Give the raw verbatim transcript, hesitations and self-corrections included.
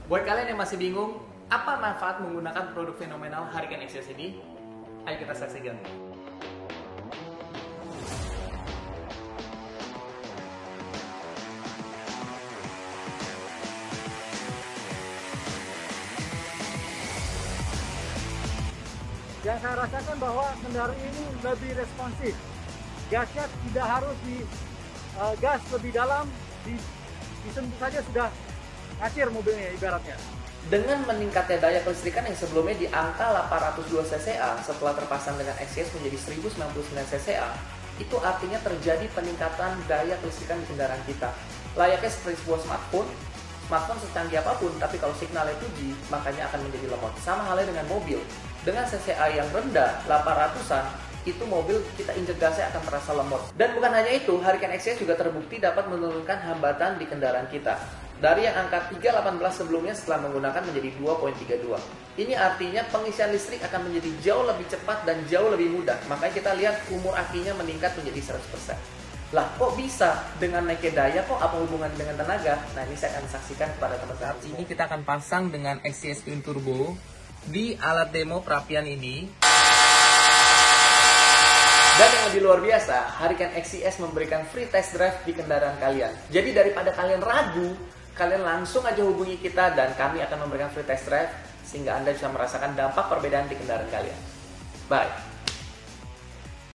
Buat kalian yang masih bingung, apa manfaat menggunakan produk fenomenal Hurricane X C S ini? Ayo kita saksikan. Yang saya rasakan bahwa kendaraan ini lebih responsif. Gasnya tidak harus di uh, gas lebih dalam, di, disentuh saja sudah ngacir mobilnya ibaratnya. Dengan meningkatnya daya kelistrikan yang sebelumnya di angka delapan ratus dua cc setelah terpasang dengan X C S menjadi seribu sembilan puluh sembilan cc, itu artinya terjadi peningkatan daya kelistrikan di kendaraan kita. Layaknya seperti sebuah smartphone, smartphone secanggih apapun, tapi kalau signalnya dua G, makanya akan menjadi lemot. Sama halnya dengan mobil. Dengan C C A yang rendah, delapan ratusan, itu mobil kita injek gasnya akan terasa lemot. Dan bukan hanya itu, Hurricane X C S juga terbukti dapat menurunkan hambatan di kendaraan kita. Dari yang angka tiga koma delapan belas sebelumnya setelah menggunakan menjadi dua koma tiga dua. Ini artinya pengisian listrik akan menjadi jauh lebih cepat dan jauh lebih mudah. Makanya kita lihat umur akinya meningkat menjadi seratus persen. Lah kok bisa dengan naiknya daya, kok apa hubungan dengan tenaga? Nah ini saya akan saksikan kepada teman-teman. Ini kita akan pasang dengan X C S Twin Turbo di alat demo perapian ini. Dan yang lebih luar biasa, Hurricane X C S memberikan free test drive di kendaraan kalian. Jadi daripada kalian ragu, kalian langsung aja hubungi kita dan kami akan memberikan free test drive sehingga Anda bisa merasakan dampak perbedaan di kendaraan kalian. Bye!